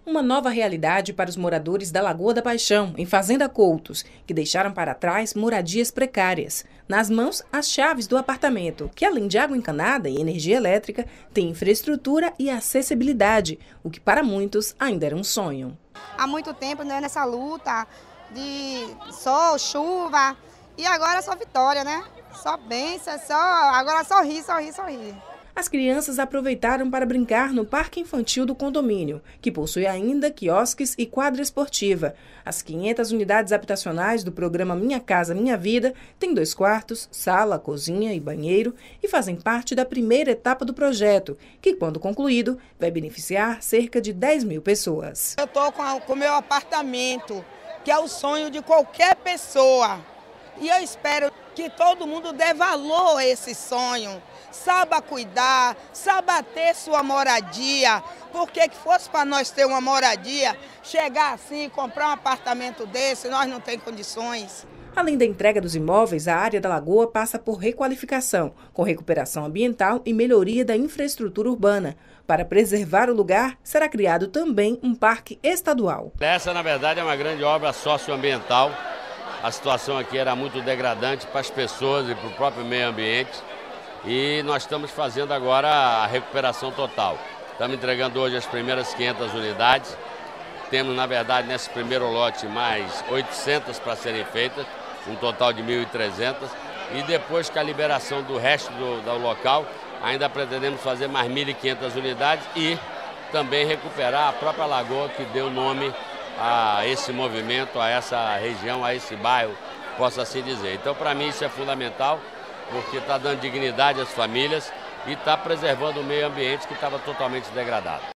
Uma nova realidade para os moradores da Lagoa da Paixão, em Fazenda Coutos, que deixaram para trás moradias precárias. Nas mãos, as chaves do apartamento, que além de água encanada e energia elétrica, tem infraestrutura e acessibilidade, o que para muitos ainda era um sonho. Há muito tempo, né, nessa luta de sol, chuva, e agora só vitória, né? Só bênção, agora só rir. As crianças aproveitaram para brincar no parque infantil do condomínio, que possui ainda quiosques e quadra esportiva. As 500 unidades habitacionais do programa Minha Casa Minha Vida têm 2 quartos, sala, cozinha e banheiro e fazem parte da primeira etapa do projeto, que, quando concluído, vai beneficiar cerca de 10 mil pessoas. Eu estou com o meu apartamento, que é o sonho de qualquer pessoa. E eu espero que todo mundo dê valor a esse sonho, saiba cuidar, saiba ter sua moradia, porque que fosse para nós ter uma moradia, chegar assim, comprar um apartamento desse, nós não temos condições. Além da entrega dos imóveis, a área da Lagoa passa por requalificação, com recuperação ambiental e melhoria da infraestrutura urbana. Para preservar o lugar, será criado também um parque estadual. Essa, na verdade, é uma grande obra socioambiental. A situação aqui era muito degradante para as pessoas e para o próprio meio ambiente. E nós estamos fazendo agora a recuperação total. Estamos entregando hoje as primeiras 500 unidades. Temos, na verdade, nesse primeiro lote mais 800 para serem feitas, um total de 1.300. E depois, com a liberação do resto do local, ainda pretendemos fazer mais 1.500 unidades e também recuperar a própria lagoa que deu nome a esse movimento, a essa região, a esse bairro, posso assim dizer. Então, para mim, isso é fundamental, porque está dando dignidade às famílias e está preservando o meio ambiente que estava totalmente degradado.